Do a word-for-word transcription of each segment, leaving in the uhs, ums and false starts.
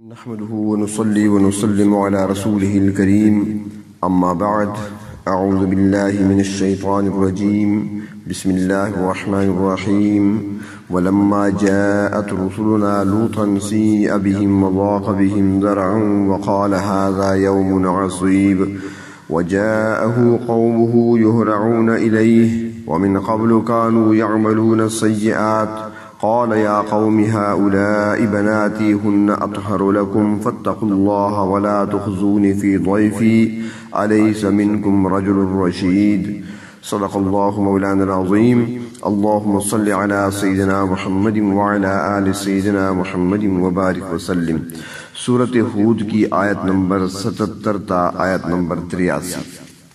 نحمده ونصلي ونسلم على رسوله الكريم أما بعد أعوذ بالله من الشيطان الرجيم بسم الله الرحمن الرحيم ولما جاءت رسلنا لوطا سيء بهم وضاق بهم ذرعا وقال هذا يوم عصيب وجاءه قومه يهرعون إليه ومن قبل كانوا يعملون السيئات قال يا قوم هؤلاء بناتي هن أطهر لكم فاتقوا الله ولا تخزوني في ضيفي أليس منكم رجل رشيد صدق الله مولانا العظيم اللهم صل على سيدنا محمد وعلى آل سيدنا محمد وبارك وسلم سورة ہود کی آیت نمبر ستتر تا آیت نمبر تریاسی۔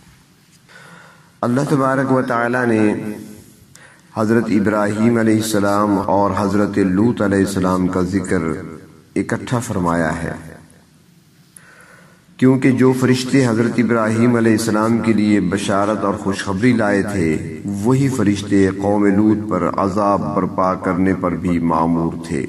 اللہ تبارک و تعالی نے حضرت ابراہیم علیہ السلام اور حضرت لوط علیہ السلام کا ذکر اکٹھا فرمایا ہے، کیونکہ جو فرشتے حضرت ابراہیم علیہ السلام کے لیے بشارت اور خوشخبری لائے تھے وہی فرشتے قوم لوط پر عذاب برپا کرنے پر بھی مامور تھے۔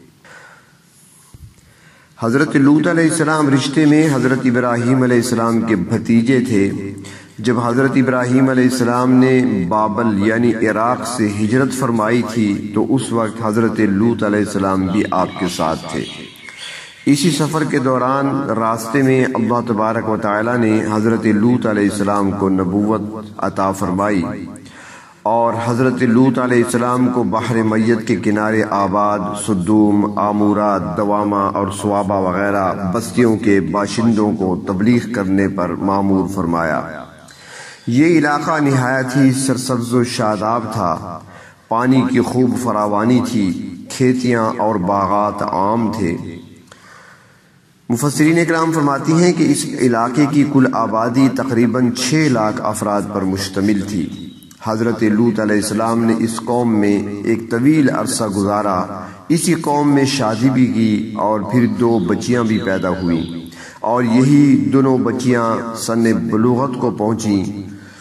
حضرت لوط علیہ السلام رشتے میں حضرت ابراہیم علیہ السلام کے بھتیجے تھے۔ جب حضرت ابراہیم علیہ السلام نے بابل یعنی عراق سے ہجرت فرمائی تھی تو اس وقت حضرت لوط علیہ السلام بھی آپ کے ساتھ تھے۔ اسی سفر کے دوران راستے میں اللہ تبارک و تعالی نے حضرت لوط علیہ السلام کو نبوت عطا فرمائی اور حضرت لوط علیہ السلام کو بحر میت کے کنارے آباد سدوم، آمورات، دوامہ اور سوابا وغیرہ بستیوں کے باشندوں کو تبلیغ کرنے پر مامور فرمایا۔ یہ علاقہ نہایت ہی سرسبز و شاداب تھا، پانی کی خوب فراوانی تھی، کھیتیاں اور باغات عام تھے۔ مفسرین اکرام فرماتی ہیں کہ اس علاقے کی کل آبادی تقریباً چھ لاکھ افراد پر مشتمل تھی۔ حضرت لوط علیہ السلام نے اس قوم میں ایک طویل عرصہ گزارا، اسی قوم میں شادی بھی کی اور پھر دو بچیاں بھی پیدا ہوئیں اور یہی دونوں بچیاں سن بلوغت کو پہنچیں،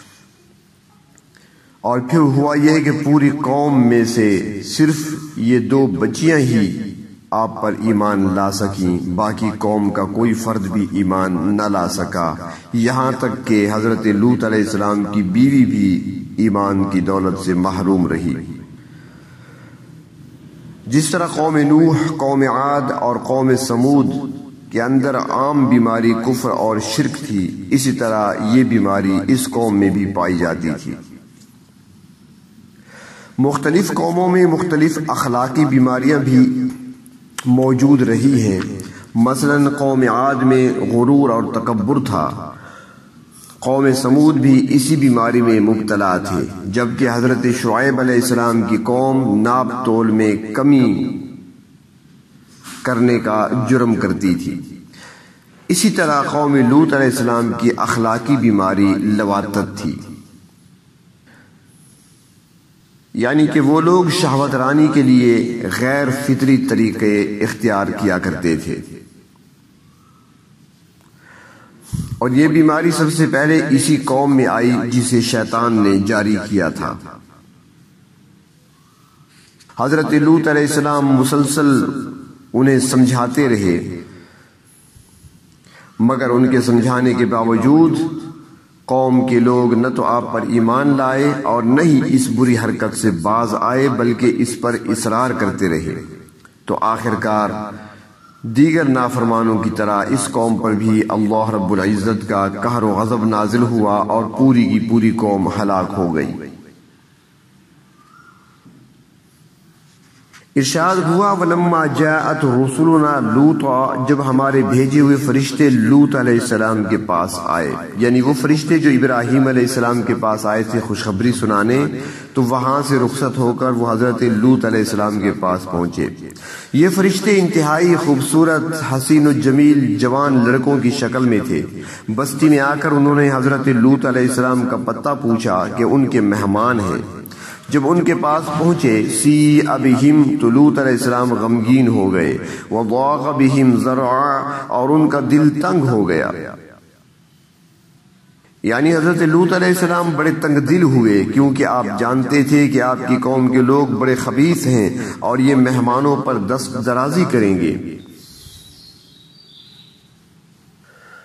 اور پھر ہوا یہ کہ پوری قوم میں سے صرف یہ دو بچیاں ہی آپ پر ایمان لا سکیں، باقی قوم کا کوئی فرد بھی ایمان نہ لا سکا، یہاں تک کہ حضرت لوط علیہ السلام کی بیوی بھی ایمان کی دولت سے محروم رہی۔ جس طرح قوم نوح، قوم عاد اور قوم سمود کے اندر عام بیماری کفر اور شرک تھی، اسی طرح یہ بیماری اس قوم میں بھی پائی جاتی تھی۔ مختلف قوموں میں مختلف اخلاقی بیماریاں بھی موجود رہی ہیں، مثلا قوم عاد میں غرور اور تکبر تھا، قوم سمود بھی اسی بیماری میں مبتلا تھے، جبکہ حضرت شعیب علیہ السلام کی قوم ناپ تول میں کمی کرنے کا جرم کرتی تھی۔ اسی طرح قوم لوط علیہ السلام کی اخلاقی بیماری لواطت تھی، یعنی کہ وہ لوگ شہوت رانی کے لیے غیر فطری طریقے اختیار کیا کرتے تھے، اور یہ بیماری سب سے پہلے اسی قوم میں آئی جسے شیطان نے جاری کیا تھا۔ حضرت لوط علیہ السلام مسلسل انہیں سمجھاتے رہے، مگر ان کے سمجھانے کے باوجود قوم کے لوگ نہ تو آپ پر ایمان لائے اور نہ ہی اس بری حرکت سے باز آئے، بلکہ اس پر اصرار کرتے رہے۔ تو آخرکار دیگر نافرمانوں کی طرح اس قوم پر بھی اللہ رب العزت کا قہر و غضب نازل ہوا اور پوری کی پوری قوم ہلاک ہو گئی۔ ارشاد ہوا ولما جاءت رسلنا لوطا، جب ہمارے بھیجے ہوئے فرشتے لوط علیہ السلام کے پاس آئے، یعنی وہ فرشتے جو ابراہیم علیہ السلام کے پاس آئے تھے خوشخبری سنانے، تو وہاں سے رخصت ہو کر وہ حضرت لوط علیہ السلام کے پاس پہنچے۔ یہ فرشتے انتہائی خوبصورت، حسین و جمیل جوان لڑکوں کی شکل میں تھے۔ بستی میں آ کر انہوں نے حضرت لوط علیہ السلام کا پتہ پوچھا کہ ان کے مہمان ہیں۔ جب ان کے پاس پہنچے سیء بہم، تو لوط علیہ السلام غمگین ہو گئے، وضاق بہم ذرعا، اور ان کا دل تنگ ہو گیا، یعنی حضرت لوط علیہ السلام بڑے تنگ دل ہوئے، کیونکہ آپ جانتے تھے کہ آپ کی قوم کے لوگ بڑے خبیث ہیں اور یہ مہمانوں پر دست درازی کریں گے۔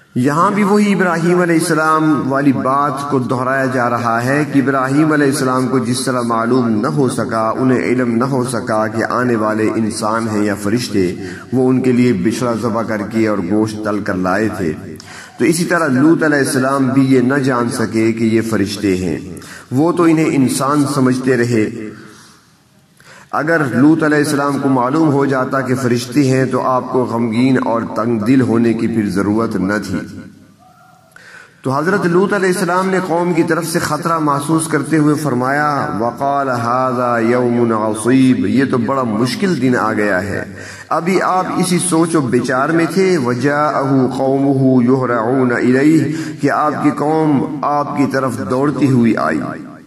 یہاں بھی وہی ابراہیم علیہ السلام والی بات کو دہرایا جا رہا ہے کہ ابراہیم علیہ السلام کو جس طرح معلوم نہ ہو سکا، انہیں علم نہ ہو سکا کہ آنے والے انسان ہیں یا فرشتے، وہ ان کے لیے بچڑا ذبح کر کے اور گوشت تل کر لائے تھے، تو اسی طرح لوط علیہ السلام بھی یہ نہ جان سکے کہ یہ فرشتے ہیں، وہ تو انہیں انسان سمجھتے رہے۔ اگر لوط علیہ السلام کو معلوم ہو جاتا کہ فرشتے ہیں تو آپ کو غمگین اور تنگ دل ہونے کی پھر ضرورت نہ تھی۔ تو حضرت لوط علیہ السلام نے قوم کی طرف سے خطرہ محسوس کرتے ہوئے فرمایا، وقال ھذا یوم عصیب، یہ تو بڑا مشکل دن آ گیا ہے، ابھی آپ اسی سوچ و بچار میں تھے، وجاءہ قومہ یہرعون الیہ، کہ آپ کی قوم آپ کی طرف دوڑتی ہوئی آئی،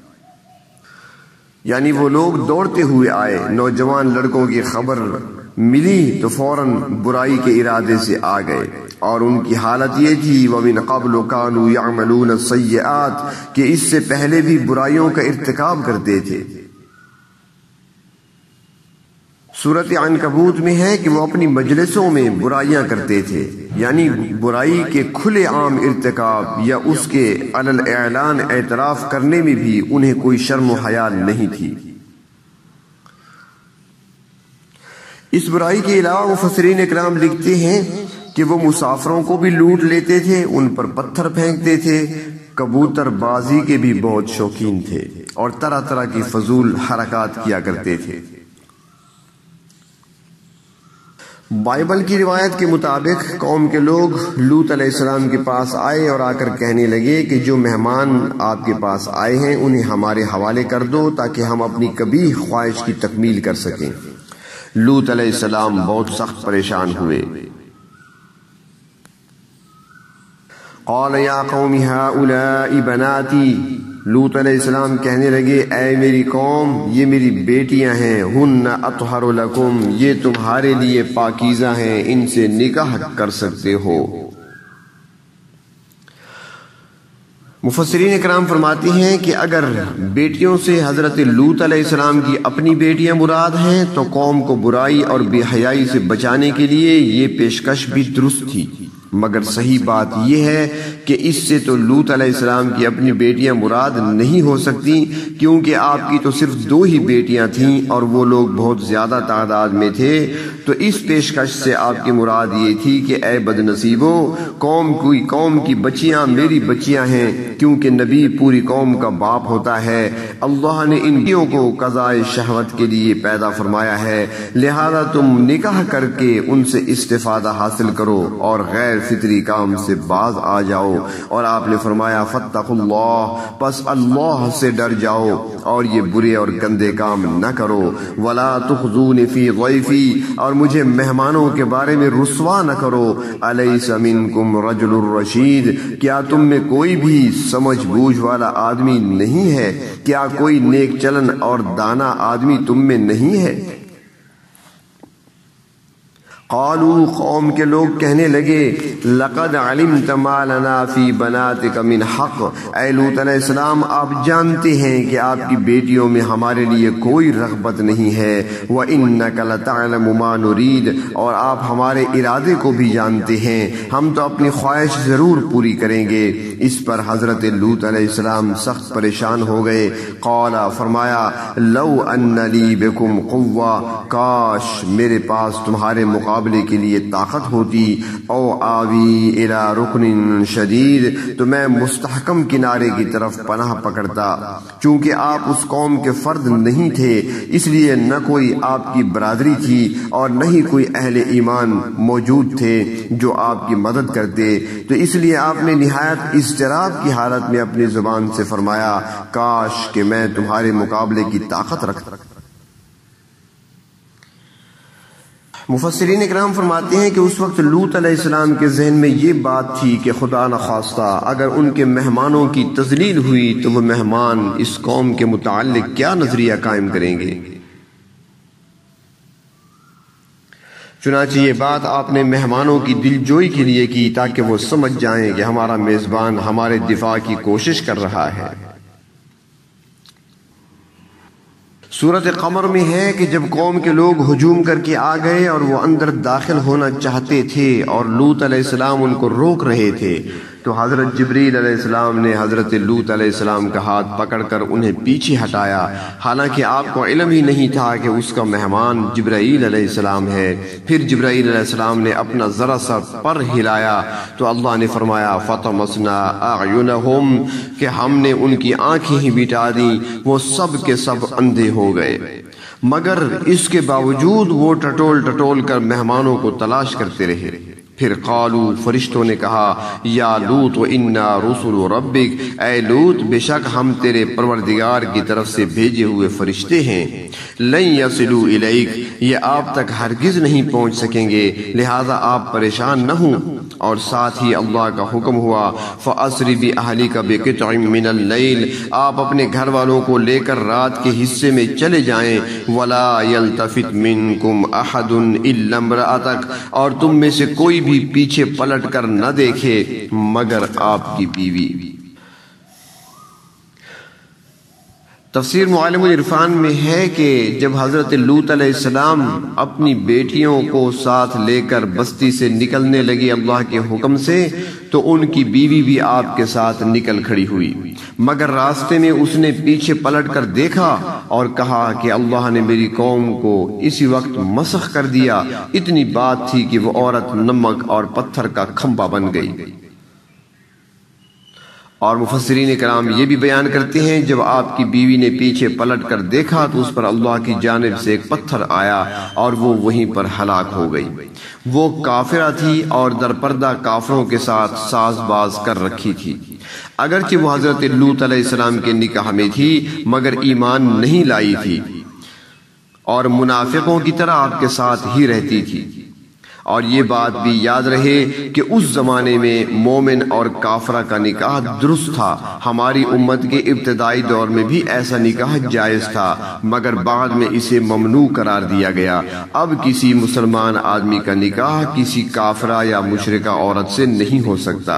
یعنی وہ لوگ دوڑتے ہوئے آئے۔ نوجوان لڑکوں کی خبر ملی تو فوراً برائی کے ارادے سے آ گئے، اور ان کی حالت یہ تھی وَمِن قَبْلُ كَانُوا يَعْمَلُونَ السَّيِّئَاتِ، کہ اس سے پہلے بھی برائیوں کا ارتکاب کرتے تھے۔ سورۃ عنکبوت میں ہے کہ وہ اپنی مجلسوں میں برائیاں کرتے تھے، یعنی برائی کے کھلے عام ارتکاب یا اس کے علل اعلان اعتراف کرنے میں بھی انہیں کوئی شرم و حیا نہیں تھی۔ اس برائی کے علاوہ مفسرین اکرام لکھتے ہیں کہ وہ مسافروں کو بھی لوٹ لیتے تھے، ان پر پتھر پھینکتے تھے، کبوتر بازی کے بھی بہت شوقین تھے، اور طرح طرح کی فضول حرکات کیا کرتے تھے۔ بائبل کی روایت کے مطابق قوم کے لوگ لوط علیہ السلام کے پاس آئے اور آ کر کہنے لگے کہ جو مہمان آپ کے پاس آئے ہیں انہیں ہمارے حوالے کر دو تاکہ ہم اپنی قبیح خواہش کی تکمیل کر سکیں۔ لوط علیہ السلام بہت سخت پریشان ہوئے۔ قال یا قوم ہؤلاء بناتی، لوط علیہ السلام کہنے لگے اے میری قوم، یہ میری بیٹیاں ہیں، ہن اطہر لکم، یہ تمہارے لیے پاکیزہ ہیں، ان سے نکاح کر سکتے ہو۔ مفسرین اکرام فرماتی ہیں کہ اگر بیٹیوں سے حضرت لوط علیہ السلام کی اپنی بیٹیاں مراد ہیں تو قوم کو برائی اور بے حیائی سے بچانے کے لیے یہ پیشکش بھی درست تھی، مگر صحیح بات یہ ہے کہ اس سے تو لوط علیہ السلام کی اپنی بیٹیاں مراد نہیں ہو سکتی، کیونکہ آپ کی تو صرف دو ہی بیٹیاں تھیں اور وہ لوگ بہت زیادہ تعداد میں تھے، تو اس پیشکش سے آپ کی مراد یہ تھی کہ اے بد نصیبو، قوم کوئی قوم کی بچیاں میری بچیاں ہیں، کیونکہ نبی پوری قوم کا باپ ہوتا ہے۔ اللہ نے ان بیوں کو قضائے شہوت کے لیے پیدا فرمایا ہے، لہذا تم نکاح کر کے ان سے استفادہ حاصل کرو اور غیر فطری کام سے باز آ جاؤ۔ اور آپ نے فرمایا فاتقوا اللہ، پس اللہ سے ڈر جاؤ اور یہ برے اور گندے کام نہ کرو۔ ولا تخزون فی ضیفی، اور مجھے مہمانوں کے بارے میں رسوا نہ کرو۔ الیس منکم رجل رشید، کیا تم میں کوئی بھی سمجھ بوجھ والا آدمی نہیں ہے؟ کیا کوئی نیک چلن اور دانا آدمی تم میں نہیں ہے؟ قالوا، قوم کے لوگ کہنے لگے لقد علمت ما لنا فی بناتک من حق، اے لوط علیہ السلام آپ جانتے ہیں کہ آپ کی بیٹیوں میں ہمارے لیے کوئی رغبت نہیں ہے، وَإِنَّكَ لَتَعْلَمُ مَا نُرِيدُ، اور آپ ہمارے ارادے کو بھی جانتے ہیں، ہم تو اپنی خواہش ضرور پوری کریں گے۔ اس پر حضرت لوط علیہ السلام سخت پریشان ہو گئے۔ قال، فرمایا لو ان لی بکم قوہ، کاش میرے پاس تمہارے مقابلے کے لیے طاقت ہوتی، او آوی الی رکن شدید، تو میں مستحکم کنارے کی طرف پناہ پکڑتا۔ چونکہ آپ اس قوم کے فرد نہیں تھے، اس لیے نہ کوئی آپ کی برادری تھی اور نہ ہی کوئی اہل ایمان موجود تھے جو آپ کی مدد کرتے، تو اس لیے آپ نے نہایت اضطراب کی حالت میں اپنی زبان سے فرمایا کاش کہ میں تمہارے مقابلے کی طاقت رکھتا۔ مفسرین اکرام فرماتے ہیں کہ اس وقت لوط علیہ السلام کے ذہن میں یہ بات تھی کہ خدا نخواستہ اگر ان کے مہمانوں کی تذلیل ہوئی تو وہ مہمان اس قوم کے متعلق کیا نظریہ قائم کریں گے۔ چنانچہ یہ بات آپ نے مہمانوں کی دل جوئی کے لیے کی تاکہ وہ سمجھ جائیں کہ ہمارا میزبان ہمارے دفاع کی کوشش کر رہا ہے۔ سورۃ قمر میں ہے کہ جب قوم کے لوگ ہجوم کر کے آ گئے اور وہ اندر داخل ہونا چاہتے تھے اور لوط علیہ السلام ان کو روک رہے تھے، تو حضرت جبریل علیہ السلام نے حضرت لوط علیہ السلام کا ہاتھ پکڑ کر انہیں پیچھے ہٹایا، حالانکہ آپ کو علم ہی نہیں تھا کہ اس کا مہمان جبرائیل علیہ السلام ہے۔ پھر جبرائیل علیہ السلام نے اپنا ذرا سا پر ہلایا تو اللہ نے فرمایا فَطَمَسْنَا أَعْيُنَهُمْ کہ ہم نے ان کی آنکھیں ہی مٹا دیں، وہ سب کے سب اندھے ہو گئے، مگر اس کے باوجود وہ ٹٹول ٹٹول کر مہمانوں کو تلاش کرتے رہے۔ پھر قالو فرشتوں نے کہا یا لوط انا رسول ربک، اے لوط بے شک ہم تیرے پروردگار کی طرف سے بھیجے ہوئے فرشتے ہیں، لن یصلوا الیک یہ آپ تک ہرگز نہیں پہنچ سکیں گے، لہذا آپ پریشان نہ ہوں۔ اور ساتھ ہی اللہ کا حکم ہوا فَأَسْرِ بِأَهْلِكَ بِقِطْعٍ مِّنَ اللَّيْلِ آپ اپنے گھر والوں کو لے کر رات کے حصے میں چلے جائیں، وَلَا يَلْتَفِتْ مِنْكُمْ أَحَدٌ إِلَّا امْرَأَتَكَ اور تم میں سے کوئی بھی پیچھے پلٹ کر نہ دیکھے مگر آپ کی بیوی۔ تفسیر معالم العرفان میں ہے کہ جب حضرت لوط علیہ السلام اپنی بیٹیوں کو ساتھ لے کر بستی سے نکلنے لگی اللہ کے حکم سے، تو ان کی بیوی بھی آپ کے ساتھ نکل کھڑی ہوئی، مگر راستے میں اس نے پیچھے پلٹ کر دیکھا اور کہا کہ اللہ نے میری قوم کو اسی وقت مسخ کر دیا، اتنی بات تھی کہ وہ عورت نمک اور پتھر کا کھمبا بن گئی۔ اور مفسرین کرام یہ بھی بیان کرتے ہیں جب آپ کی بیوی نے پیچھے پلٹ کر دیکھا تو اس پر اللہ کی جانب سے ایک پتھر آیا اور وہ وہیں پر ہلاک ہو گئی۔ وہ کافرہ تھی اور درپردہ کافروں کے ساتھ ساز باز کر رکھی تھی، اگرچہ وہ حضرت لوط علیہ السلام کے نکاح میں تھی مگر ایمان نہیں لائی تھی اور منافقوں کی طرح آپ کے ساتھ ہی رہتی تھی۔ اور یہ بات بھی یاد رہے کہ اس زمانے میں مومن اور کافرہ کا نکاح درست تھا، ہماری امت کے ابتدائی دور میں بھی ایسا نکاح جائز تھا مگر بعد میں اسے ممنوع قرار دیا گیا۔ اب کسی مسلمان آدمی کا نکاح کسی کافرہ یا مشرکہ عورت سے نہیں ہو سکتا۔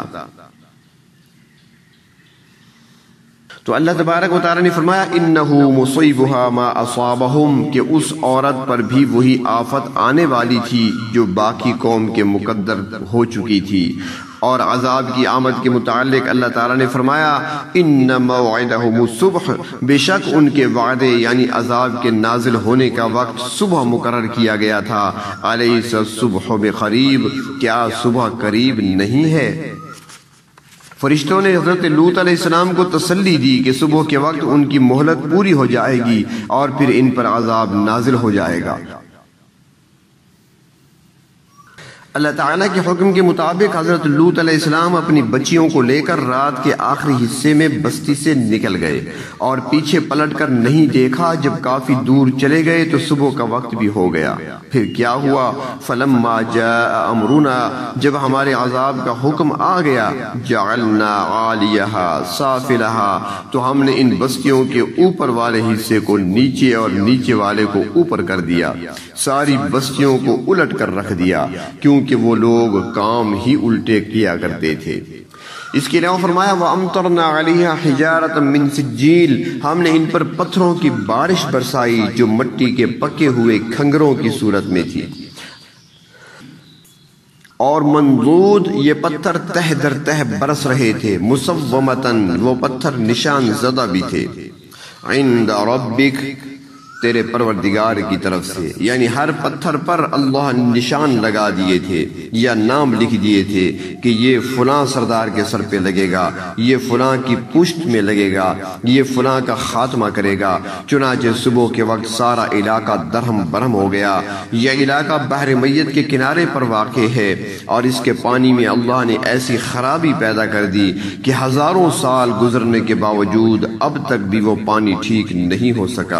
تو اللہ تبارک و تعالی نے فرمایا انہو مصیبہا ما اصابہم کہ اس عورت پر بھی وہی آفت آنے والی تھی جو باقی قوم کے مقدر ہو چکی تھی۔ اور عذاب کی آمد کے متعلق اللہ تعالیٰ نے فرمایا ان موعدہم الصبح بے شک ان کے وعدے یعنی عذاب کے نازل ہونے کا وقت صبح مقرر کیا گیا تھا، الیس الصبح بقریب کیا صبح قریب نہیں ہے؟ فرشتوں نے حضرت لوط علیہ السلام کو تسلی دی کہ صبح کے وقت ان کی مہلت پوری ہو جائے گی اور پھر ان پر عذاب نازل ہو جائے گا۔ اللہ تعالیٰ کے حکم کے مطابق حضرت لوط علیہ السلام اپنی بچیوں کو لے کر رات کے آخری حصے میں بستی سے نکل گئے اور پیچھے پلٹ کر نہیں دیکھا۔ جب کافی دور چلے گئے تو صبح کا وقت بھی ہو گیا۔ پھر کیا ہوا؟ فلما جاء امرنا جب ہمارے عذاب کا حکم آ گیا، جعلنا عالیہا سافلہا تو ہم نے ان بستیوں کے اوپر والے حصے کو نیچے اور نیچے والے کو اوپر کر دیا، ساری بستیوں کو الٹ کر رکھ دیا کیوں کہ وہ لوگ کام ہی الٹے کیا کرتے تھے۔ اس کے علاوہ فرمایا وَأَمْطَرْنَا عَلَيْهَا حِجَارَةً مِّن سِجِّيلٍ ہم نے ان پر پتھروں کی بارش برسائی جو مٹی کے پکے ہوئے کھنگروں کی صورت میں تھی، اور منضود یہ پتھر تہ در تہ برس رہے تھے، مُصَوَّمَةً وہ پتھر نشان زدہ بھی تھے، عند ربک تیرے پروردگار کی طرف سے، یعنی ہر پتھر پر اللہ نشان لگا دیے تھے یا نام لکھ دیے تھے کہ یہ فلاں سردار کے سر پہ لگے گا، یہ فلاں کی پشت میں لگے گا، یہ فلاں کا خاتمہ کرے گا۔ چنانچہ صبح کے وقت سارا علاقہ درہم برہم ہو گیا۔ یہ علاقہ بحر میت کے کنارے پر واقع ہے اور اس کے پانی میں اللہ نے ایسی خرابی پیدا کر دی کہ ہزاروں سال گزرنے کے باوجود اب تک بھی وہ پانی ٹھیک نہیں ہو سکا۔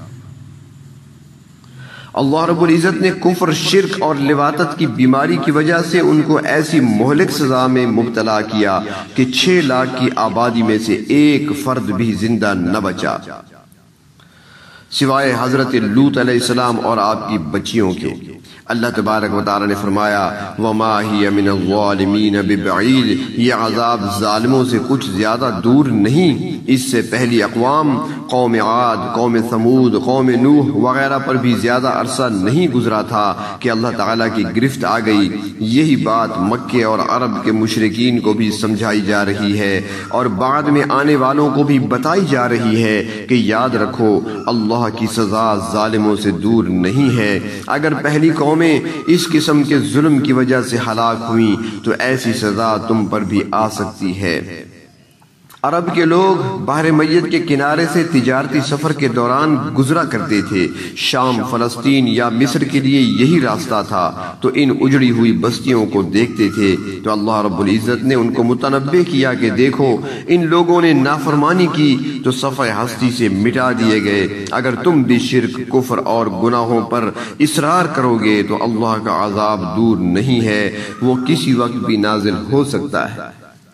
اللہ رب العزت نے کفر، شرک اور لواطت کی بیماری کی وجہ سے ان کو ایسی مہلک سزا میں مبتلا کیا کہ چھ لاکھ کی آبادی میں سے ایک فرد بھی زندہ نہ بچا سوائے حضرت لوط علیہ السلام اور آپ کی بچیوں کے۔ اللہ تبارک و تعالی نے فرمایا وما ہی من الظالمین ببعید، یہ عذاب ظالموں سے کچھ زیادہ دور نہیں۔ اس سے پہلی اقوام قوم عاد، قوم ثمود، قوم نوح وغیرہ پر بھی زیادہ عرصہ نہیں گزرا تھا کہ اللہ تعالیٰ کی گرفت آ گئی۔ یہی بات مکے اور عرب کے مشرکین کو بھی سمجھائی جا رہی ہے اور بعد میں آنے والوں کو بھی بتائی جا رہی ہے کہ یاد رکھو اللہ کی سزا ظالموں سے دور نہیں ہے۔ اگر پہلی قومیں اس قسم کے ظلم کی وجہ سے ہلاک ہوئیں تو ایسی سزا تم پر بھی آ سکتی ہے۔ عرب کے لوگ بحر میت کے کنارے سے تجارتی سفر کے دوران گزرا کرتے تھے۔ شام، فلسطین یا مصر کے لیے یہی راستہ تھا، تو ان اجڑی ہوئی بستیوں کو دیکھتے تھے تو اللہ رب العزت نے ان کو متنبہ کیا کہ دیکھو ان لوگوں نے نافرمانی کی تو صفحہ ہستی سے مٹا دیے گئے۔ اگر تم بھی شرک، کفر اور گناہوں پر اصرار کرو گے تو اللہ کا عذاب دور نہیں ہے، وہ کسی وقت بھی نازل ہو سکتا ہے۔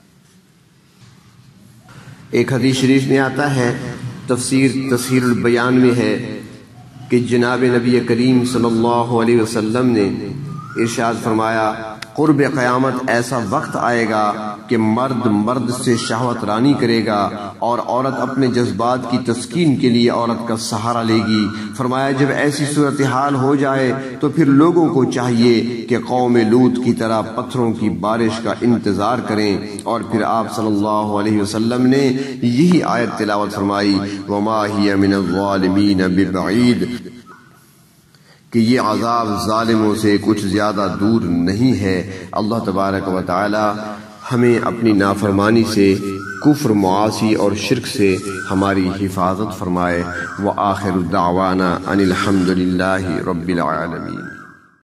ایک حدیث شریف میں آتا ہے، تفسیر تسہیل البیان میں ہے کہ جناب نبی کریم صلی اللہ علیہ وسلم نے ارشاد فرمایا قرب قیامت ایسا وقت آئے گا کہ مرد مرد سے شہوت رانی کرے گا اور عورت اپنے جذبات کی تسکین کے لیے عورت کا سہارا لے گی۔ فرمایا جب ایسی صورتحال ہو جائے تو پھر لوگوں کو چاہیے کہ قوم لوط کی طرح پتھروں کی بارش کا انتظار کریں، اور پھر آپ صلی اللہ علیہ وسلم نے یہی آیت تلاوت فرمائی وما ہی من الظالمین ببعید، کہ یہ عذاب ظالموں سے کچھ زیادہ دور نہیں ہے۔ اللہ تبارک و تعالی ہمیں اپنی نافرمانی سے، کفر، معاصی اور شرک سے ہماری حفاظت فرمائے۔ وآخر دعوانا ان الحمد للہ رب العالمین۔